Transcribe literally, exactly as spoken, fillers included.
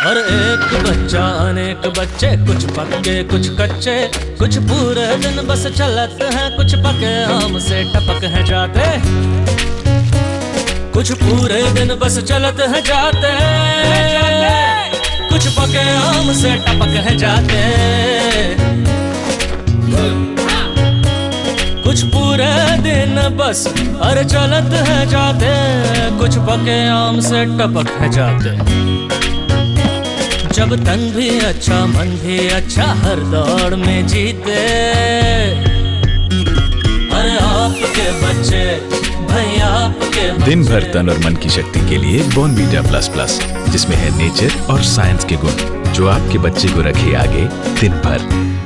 और एक बच्चा अनेक बच्चे, कुछ पक्के कुछ कच्चे, कुछ पूरे दिन बस चलत हैं, कुछ पके आम से टपक है जाते, कुछ पूरे दिन बस चलत है जाते, कुछ पके आम से टपक है जाते, कुछ पूरे दिन बस अरे चलत है जाते, कुछ पके आम से टपक है जाते। जब तन भी अच्छा मन भी अच्छा हर दौड़ में जीते, अरे आपके बच्चे भैया आपके बच्चे। दिन भर तन और मन की शक्ति के लिए बॉर्नवीटा प्लस प्लस, जिसमें है नेचर और साइंस के गुण, जो आपके बच्चे को रखे आगे दिन भर।